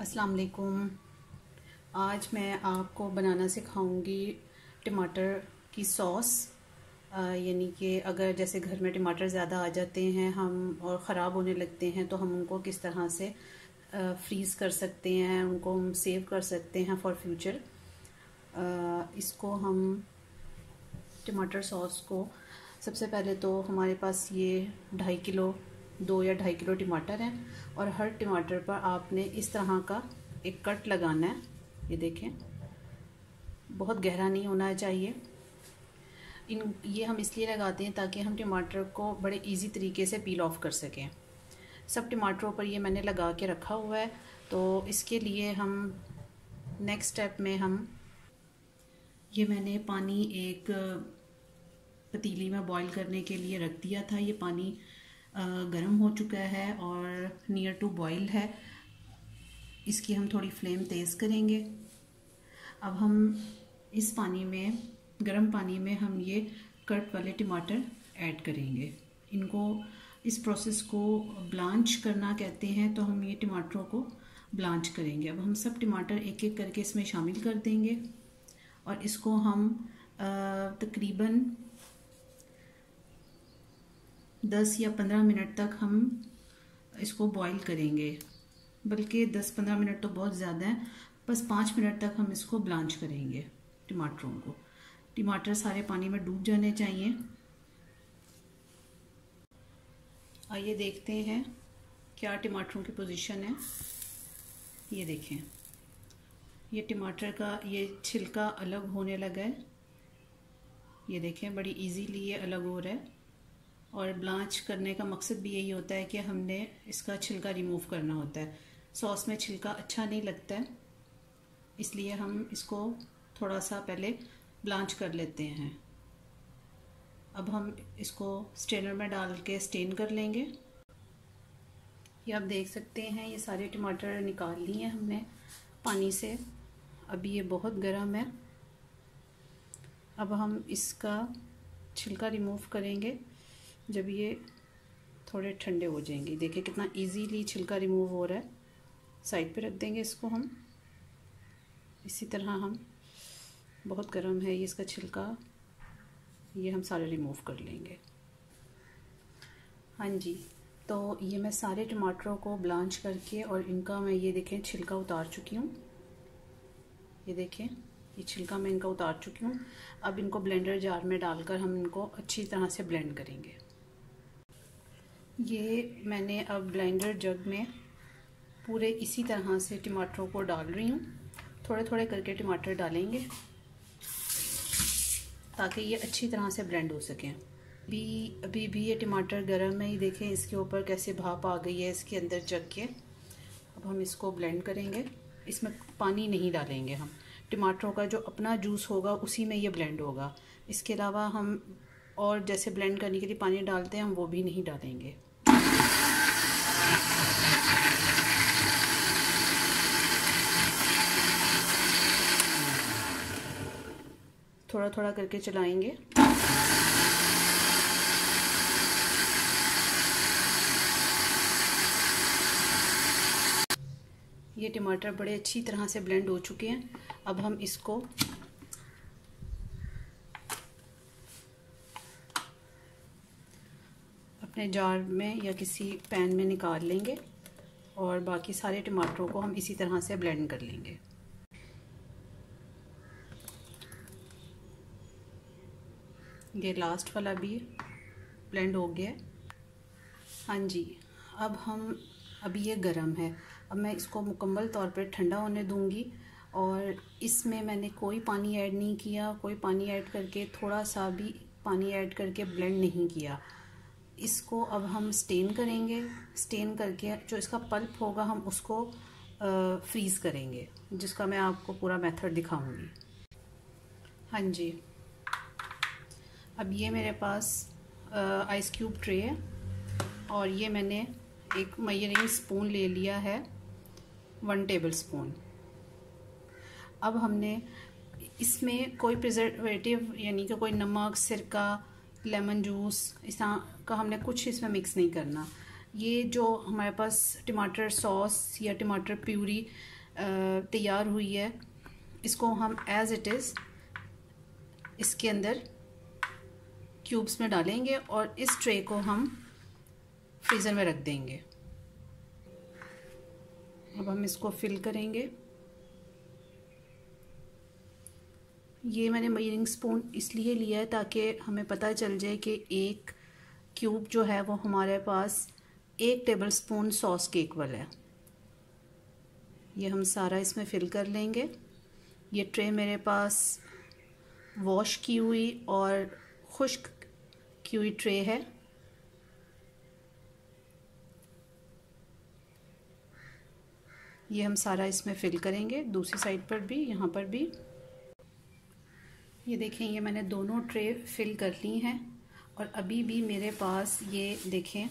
अस्सलाम वालेकुम। आज मैं आपको बनाना सिखाऊंगी टमाटर की सॉस। यानी कि अगर जैसे घर में टमाटर ज़्यादा आ जाते हैं हम और ख़राब होने लगते हैं तो हम उनको किस तरह से फ्रीज़ कर सकते हैं, उनको हम सेव कर सकते हैं फॉर फ्यूचर। इसको हम टमाटर सॉस को सबसे पहले तो हमारे पास ये 2.5 किलो 2 या 2.5 किलो टमाटर हैं और हर टमाटर पर आपने इस तरह का एक कट लगाना है। ये देखें, बहुत गहरा नहीं होना चाहिए। ये हम इसलिए लगाते हैं ताकि हम टमाटर को बड़े इजी तरीके से पील ऑफ कर सकें। सब टमाटरों पर ये मैंने लगा के रखा हुआ है। तो इसके लिए हम नेक्स्ट स्टेप में ये मैंने पानी एक पतीली में बॉईल करने के लिए रख दिया था। ये पानी गर्म हो चुका है और नियर टू बॉईल है। इसकी हम थोड़ी फ्लेम तेज़ करेंगे। अब हम इस पानी में, गर्म पानी में हम ये कट वाले टमाटर ऐड करेंगे। इनको, इस प्रोसेस को ब्लांच करना कहते हैं, तो हम ये टमाटरों को ब्लांच करेंगे। अब हम सब टमाटर एक एक करके इसमें शामिल कर देंगे और इसको हम तकरीबन 10 या 15 मिनट तक हम इसको बॉईल करेंगे। बल्कि 10-15 मिनट तो बहुत ज़्यादा है, बस 5 मिनट तक हम इसको ब्लांच करेंगे टमाटरों को। टमाटर सारे पानी में डूब जाने चाहिए। आइए देखते हैं क्या टमाटरों की पोजीशन है। ये देखें, ये टमाटर का ये छिलका अलग होने लगा है। ये देखें, बड़ी इजीली ये अलग हो रहा है। और ब्लांच करने का मकसद भी यही होता है कि हमने इसका छिलका रिमूव करना होता है। सॉस में छिलका अच्छा नहीं लगता है, इसलिए हम इसको थोड़ा सा पहले ब्लांच कर लेते हैं। अब हम इसको स्ट्रेनर में डाल के स्टेन कर लेंगे। ये आप देख सकते हैं, ये सारे टमाटर निकाल लिए हमने पानी से। अभी ये बहुत गर्म है। अब हम इसका छिलका रिमूव करेंगे जब ये थोड़े ठंडे हो जाएंगे। देखिए कितना इजीली छिलका रिमूव हो रहा है। साइड पे रख देंगे इसको हम। इसी तरह हम, बहुत गर्म है ये इसका छिलका, ये हम सारे रिमूव कर लेंगे। हाँ जी, तो ये मैं सारे टमाटरों को ब्लांच करके और इनका मैं, ये देखें, छिलका उतार चुकी हूँ। ये देखें, ये छिलका मैं इनका उतार चुकी हूँ। अब इनको ब्लेंडर जार में डालकर हम इनको अच्छी तरह से ब्लेंड करेंगे। ये मैंने अब ब्लेंडर जग में पूरे इसी तरह से टमाटरों को डाल रही हूँ। थोड़े थोड़े करके टमाटर डालेंगे ताकि ये अच्छी तरह से ब्लेंड हो सकें। अभी भी ये टमाटर गर्म है। ये देखें, इसके ऊपर कैसे भाप आ गई है इसके अंदर जग के। अब हम इसको ब्लेंड करेंगे। इसमें पानी नहीं डालेंगे हम। टमाटरों का जो अपना जूस होगा उसी में ये ब्लेंड होगा। इसके अलावा हम और जैसे ब्लेंड करने के लिए पानी डालते हैं, हम वो भी नहीं डालेंगे। थोड़ा थोड़ा करके चलाएंगे। ये टमाटर बड़े अच्छी तरह से ब्लेंड हो चुके हैं। अब हम इसको अपने जार में या किसी पैन में निकाल लेंगे और बाकी सारे टमाटरों को हम इसी तरह से ब्लेंड कर लेंगे। ये लास्ट वाला भी ब्लेंड हो गया। हाँ जी, अभी ये गर्म है। अब मैं इसको मुकम्मल तौर पर ठंडा होने दूंगी और इसमें मैंने कोई पानी ऐड नहीं किया। कोई पानी ऐड करके, थोड़ा सा भी पानी ऐड करके ब्लेंड नहीं किया। इसको अब हम स्टेन करेंगे। स्टेन करके जो इसका पल्प होगा हम उसको फ्रीज़ करेंगे, जिसका मैं आपको पूरा मेथड दिखाऊंगी। हाँ जी, अब ये मेरे पास आइस क्यूब ट्रे है और ये मैंने एक मेजरिंग स्पून ले लिया है, 1 टेबल स्पून। अब हमने इसमें कोई प्रिजर्वेटिव यानी कि कोई नमक, सिरका, लेमन जूस, इस तरह का हमने कुछ इसमें मिक्स नहीं करना। ये जो हमारे पास टमाटर सॉस या टमाटर प्यूरी तैयार हुई है, इसको हम एज़ इट इज़ इसके अंदर क्यूब्स में डालेंगे और इस ट्रे को हम फ्रीज़र में रख देंगे। अब हम इसको फिल करेंगे। ये मैंने मेजरिंग स्पून इसलिए लिया है ताकि हमें पता चल जाए कि एक क्यूब जो है वो हमारे पास 1 टेबल स्पून सॉस के इक्वल है। ये हम सारा इसमें फिल कर लेंगे। ये ट्रे मेरे पास वॉश की हुई और खुश्क की हुई ट्रे है। ये हम सारा इसमें फिल करेंगे, दूसरी साइड पर भी, यहाँ पर भी। ये देखें, ये मैंने दोनों ट्रे फिल कर ली हैं और अभी भी मेरे पास ये देखें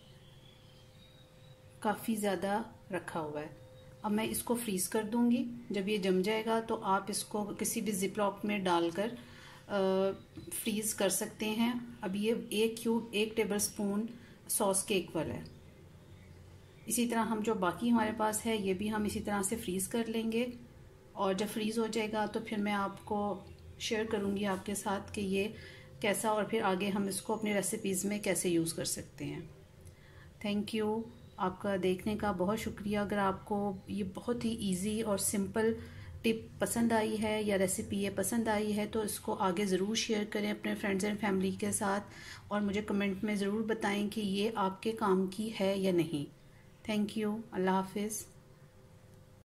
काफ़ी ज़्यादा रखा हुआ है। अब मैं इसको फ्रीज़ कर दूंगी। जब ये जम जाएगा तो आप इसको किसी भी जिप-लॉक में डालकर फ्रीज़ कर सकते हैं। अब ये 1 क्यूब 1 टेबल स्पून सॉस के इक्वल है। इसी तरह हम जो बाकी हमारे पास है ये भी हम इसी तरह से फ्रीज़ कर लेंगे और जब फ्रीज़ हो जाएगा तो फिर मैं आपको शेयर करूँगी आपके साथ कि ये कैसा, और फिर आगे हम इसको अपनी रेसिपीज़ में कैसे यूज़ कर सकते हैं। थैंक यू, आपका देखने का बहुत शुक्रिया। अगर आपको ये बहुत ही इजी और सिंपल टिप पसंद आई है या रेसिपी ये पसंद आई है तो इसको आगे ज़रूर शेयर करें अपने फ्रेंड्स एंड फैमिली के साथ और मुझे कमेंट में ज़रूर बताएं कि ये आपके काम की है या नहीं। Thank you. अल्लाह हाफिज़।